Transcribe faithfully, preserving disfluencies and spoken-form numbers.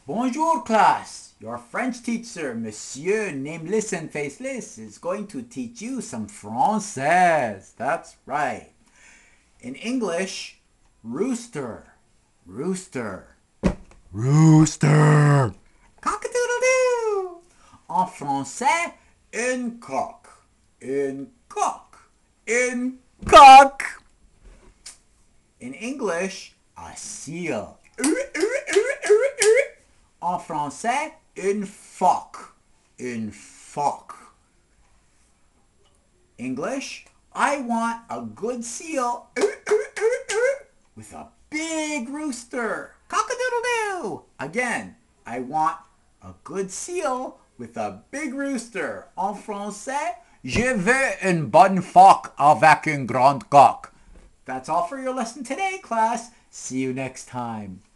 Bonjour class, your French teacher, Monsieur Nameless and Faceless, is going to teach you some Français. That's right. In English, rooster, rooster, rooster. Cock-a-doodle-doo. En français, une coq, une coq, une coq. In English, a seal. En français, une phoque, une phoque. English, I want a good seal with a big rooster. Cock-a-doodle-doo. Again, I want a good seal with a big rooster. En français, je veux une bonne phoque avec une grande coque. That's all for your lesson today, class. See you next time.